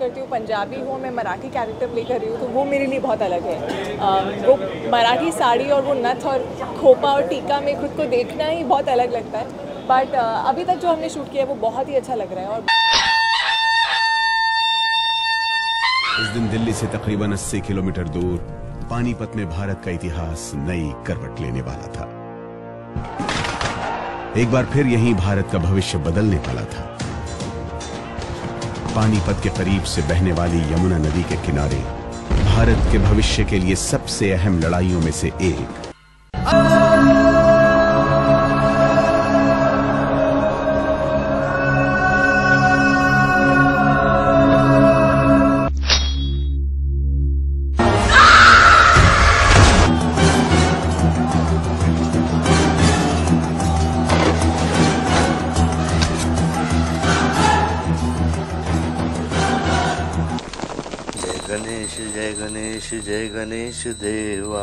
करती हूँ, पंजाबी हूँ, मैं मराठी कैरेक्टर प्ले कर रही हूँ, तो वो मेरे लिए बहुत अलग है। वो मराठी साड़ी और वो नथ और खोपा और टीका में खुद को देखना ही बहुत अलग लगता है। बट अभी तक जो हमने शूट किया है वो बहुत ही अच्छा लग रहा है। और इस दिन दिल्ली से तकरीबन 80 किलोमीटर दूर पानीपत में भारत का इतिहास नई करवट लेने वाला था। एक बार फिर यहीं भारत का भविष्य बदलने वाला था। पानीपत के करीब से बहने वाली यमुना नदी के किनारे भारत के भविष्य के लिए सबसे अहम लड़ाइयों में से एक जय गणेश देवा।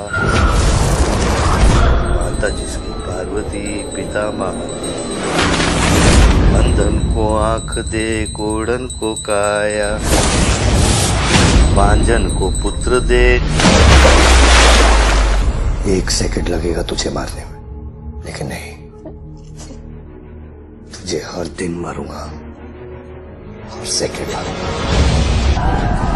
माता जिसकी पार्वती, पिता महादेव। अंधन को आंख दे, कोढ़न को काया, बांझन को पुत्र दे। 1 सेकंड लगेगा तुझे मारने में, लेकिन नहीं, तुझे हर दिन मारूंगा, हर सेकंड मारूंगा।